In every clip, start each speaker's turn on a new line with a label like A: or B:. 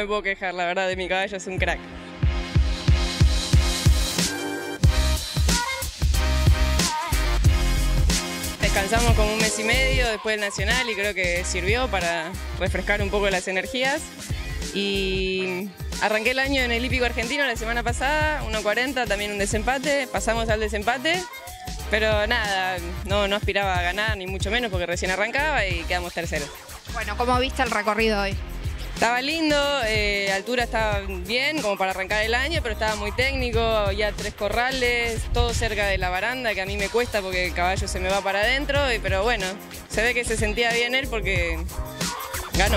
A: me puedo quejar, la verdad, de mi caballo, es un crack. Descansamos como un mes y medio después del Nacional y creo que sirvió para refrescar un poco las energías. Y arranqué el año en el hípico argentino la semana pasada, 1.40, también un desempate, pasamos al desempate, pero nada, no aspiraba a ganar ni mucho menos porque recién arrancaba y quedamos terceros.
B: Bueno, ¿cómo viste el recorrido hoy?
A: Estaba lindo, altura estaba bien como para arrancar el año, pero estaba muy técnico, ya 3 corrales, todo cerca de la baranda, que a mí me cuesta porque el caballo se me va para adentro, pero bueno, se ve que se sentía bien él porque ganó.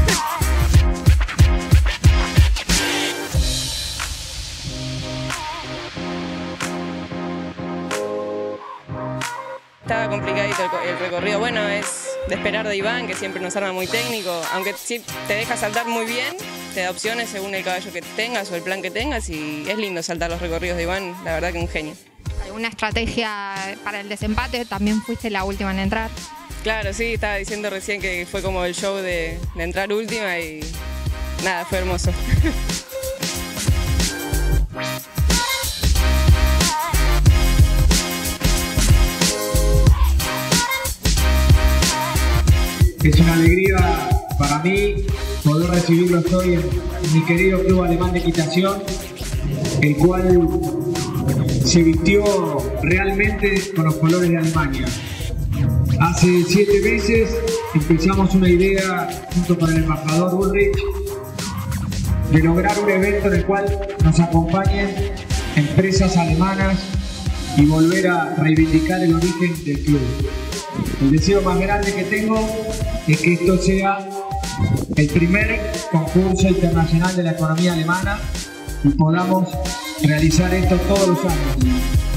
A: Estaba complicadito el recorrido, bueno, es de esperar de Iván, que siempre nos arma muy técnico, aunque sí te deja saltar muy bien, te da opciones según el caballo que tengas o el plan que tengas y es lindo saltar los recorridos de Iván, la verdad que un genio.
B: ¿Alguna estrategia para el desempate? También fuiste la última en entrar.
A: Claro, sí, estaba diciendo recién que fue como el show de entrar última y nada, fue hermoso.
C: Es una alegría para mí poder recibirlos hoy en mi querido Club Alemán de Equitación, el cual se vistió realmente con los colores de Alemania. Hace 7 meses empezamos una idea junto con el embajador Ulrich de lograr un evento en el cual nos acompañen empresas alemanas y volver a reivindicar el origen del club. El deseo más grande que tengo es que esto sea el primer concurso internacional de la economía alemana y podamos realizar esto todos los años.